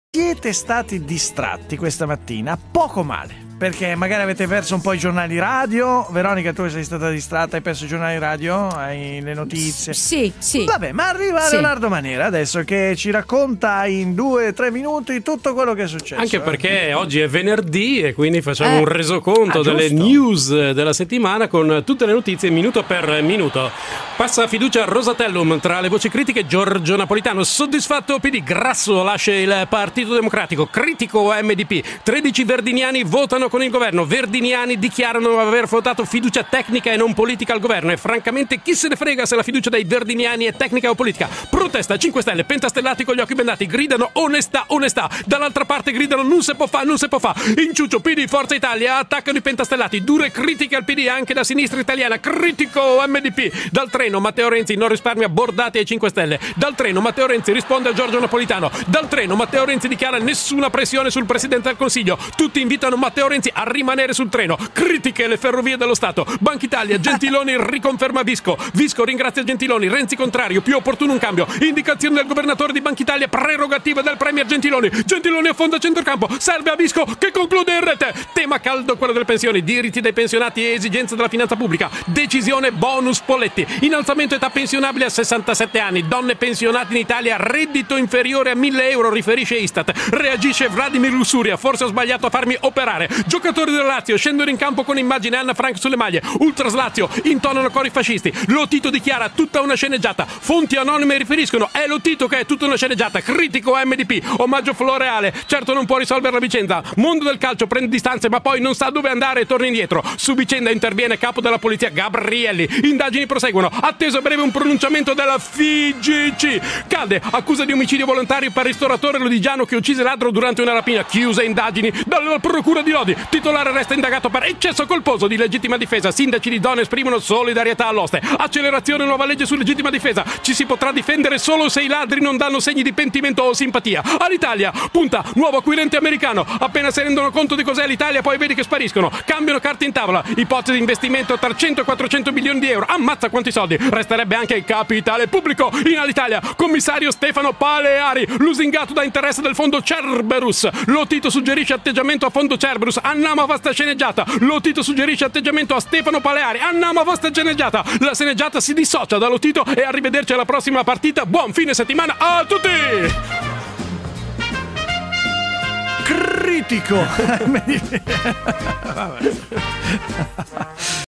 Siete stati distratti questa mattina? Poco male, perché magari avete perso un po' i giornali radio. Veronica, tu sei stata distratta, hai perso i giornali radio, hai le notizie. Sì. Vabbè, ma arriva Leonardo Manera adesso che ci racconta in 2-3 minuti tutto quello che è successo. Anche perché oggi è venerdì e quindi facciamo un resoconto delle giusto. news della settimana con tutte le notizie minuto per minuto. Passa fiducia Rosatellum, tra le voci critiche Giorgio Napolitano, soddisfatto PD, Grasso lascia il Partito Democratico, critico MDP, 13 verdiniani votano con il governo, verdiniani dichiarano aver votato fiducia tecnica e non politica al governo e francamente chi se ne frega se la fiducia dei verdiniani è tecnica o politica. Protesta 5 Stelle, pentastellati con gli occhi bendati, gridano onestà, dall'altra parte gridano non se può fa. Inciuccio, PD, Forza Italia attaccano i pentastellati, dure critiche al PD anche da sinistra italiana, critico MDP. Dal treno Matteo Renzi non risparmia bordate ai 5 Stelle, dal treno Matteo Renzi risponde a Giorgio Napolitano, dal treno Matteo Renzi dichiara nessuna pressione sul Presidente del Consiglio, tutti invitano Matteo Renzi a rimanere sul treno, critiche le ferrovie dello Stato, Banca Italia, Gentiloni riconferma Visco ringrazia Gentiloni, Renzi contrario, più opportuno un cambio, indicazione del governatore di Banca Italia, prerogativa del premier Gentiloni affonda centrocampo, serve a Visco che conclude in rete, tema caldo quello delle pensioni, diritti dei pensionati e esigenze della finanza pubblica, decisione bonus Polletti, innalzamento età pensionabile a 67 anni, donne pensionate in Italia, reddito inferiore a 1.000 euro, riferisce Istat, reagisce Vladimir Lussuria, forse ho sbagliato a farmi operare, giocatori della Lazio scendono in campo con immagine Anna Frank sulle maglie, Ultras Lazio intonano cori fascisti, Lotito dichiara tutta una sceneggiata, fonti anonime riferiscono è Lotito che è tutta una sceneggiata, critico MDP, omaggio Floreale, certo non può risolvere la vicenda, mondo del calcio prende distanze ma poi non sa dove andare e torna indietro, su vicenda interviene capo della polizia Gabrielli, indagini proseguono, atteso a breve un pronunciamento della FIGC, cade accusa di omicidio volontario per ristoratore lodigiano che uccise ladro durante una rapina, chiuse indagini dalla procura di Lodi, titolare resta indagato per eccesso colposo di legittima difesa, sindaci di zona esprimono solidarietà all'oste, accelerazione nuova legge su legittima difesa, ci si potrà difendere solo se i ladri non danno segni di pentimento o simpatia, all'Italia punta nuovo acquirente americano, appena si rendono conto di cos'è l'Italia poi vedi che spariscono, cambiano carte in tavola, ipotesi di investimento tra 100 e 400 milioni di euro, ammazza quanti soldi, resterebbe anche il capitale pubblico in Alitalia, commissario Stefano Paleari, lusingato da interesse del fondo Cerberus, Lotito suggerisce atteggiamento a fondo Cerberus, andiamo a vasta sceneggiata, Lotito suggerisce atteggiamento a Stefano Paleari, andiamo a vasta sceneggiata, la sceneggiata si dissocia da Lotito e arrivederci alla prossima partita, buon fine settimana a tutti! Critico.